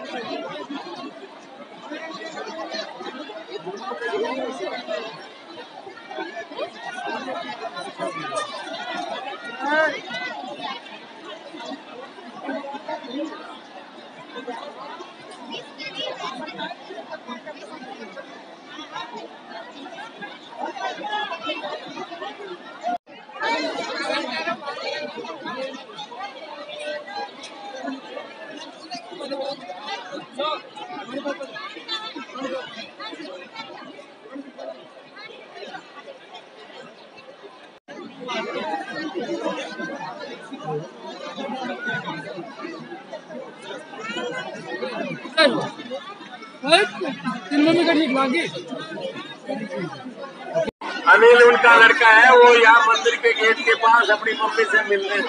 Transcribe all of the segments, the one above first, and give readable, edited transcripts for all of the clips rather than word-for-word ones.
अनिल उनका लड़का है, वो यहाँ मंदिर के गेट के पास अपनी मम्मी से मिलने।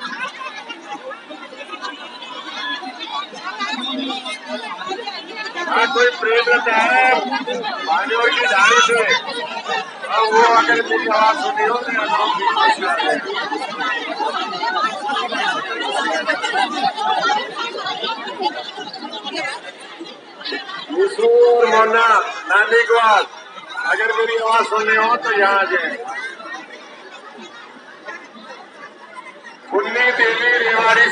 हाँ, कोई प्रेम रहता है भाजोर की धारे से, और वो अगर मेरी आवाज सुनी हो तो मोना नानी को अगर मेरी आवाज सुननी हो तो यहाँ आ जाए। पुन्नी देवी रेवाड़ी